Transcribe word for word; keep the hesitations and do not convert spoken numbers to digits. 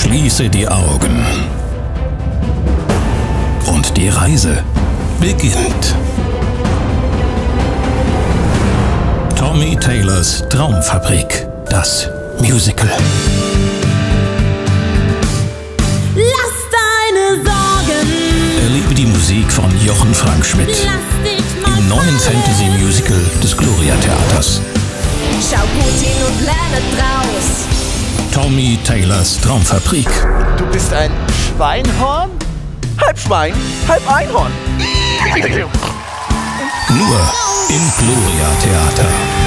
Schließe die Augen. Und die Reise beginnt. Tommy Taylors Traumfabrik, das Musical. Lass deine Sorgen. Erlebe die Musik von Jochen Frank Schmidt Lass dich mal im neuen fallen. Fantasy-Musical des Gloria Theaters. Schau gut hin und lerne draus. Tommy Taylors Traumfabrik. Du bist ein Schweinhorn? Halb Schwein, halb Einhorn. Nur im Gloria Theater.